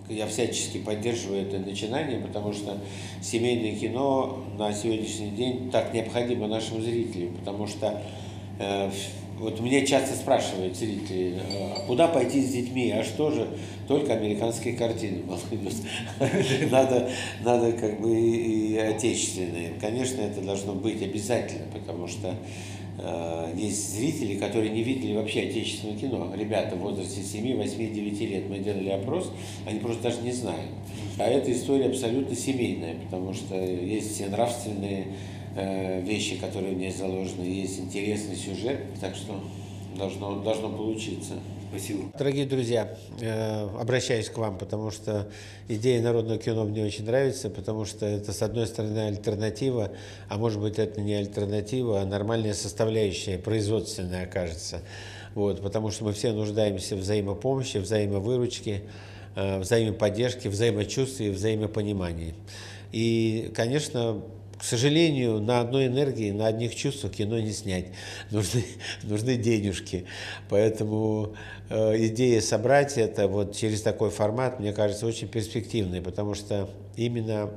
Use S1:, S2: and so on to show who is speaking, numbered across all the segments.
S1: я всячески поддерживаю это начинание, потому что семейное кино на сегодняшний день так необходимо нашим зрителям, потому что вот меня часто спрашивают зрители, а куда пойти с детьми, а что же, только американские картины идут. Надо как бы и отечественные. Конечно, это должно быть обязательно, потому что есть зрители, которые не видели вообще отечественное кино. Ребята в возрасте 7, 8, 9 лет мы делали опрос, они просто даже не знают. А эта история абсолютно семейная, потому что есть все нравственные вещи, которые в ней заложены, есть интересный сюжет, так что должно получиться.
S2: Спасибо.
S1: Дорогие друзья, обращаюсь к вам, потому что идея народного кино мне очень нравится, потому что это, с одной стороны, альтернатива, а может быть, это не альтернатива, а нормальная составляющая, производственная окажется. Вот, потому что мы все нуждаемся в взаимопомощи, взаимовыручке, взаимоподдержке, взаимочувствии, взаимопонимании. И, конечно, к сожалению, на одной энергии, на одних чувствах кино не снять. Нужны денежки. Поэтому идея собрать это вот через такой формат, мне кажется, очень перспективной, потому что именно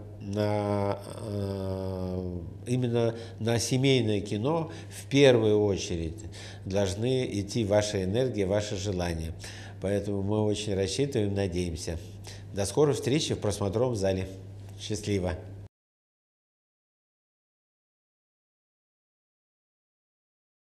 S1: на семейное кино в первую очередь должны идти ваша энергия, ваши желания. Поэтому мы очень рассчитываем, надеемся. До скорой встречи в просмотровом зале. Счастливо!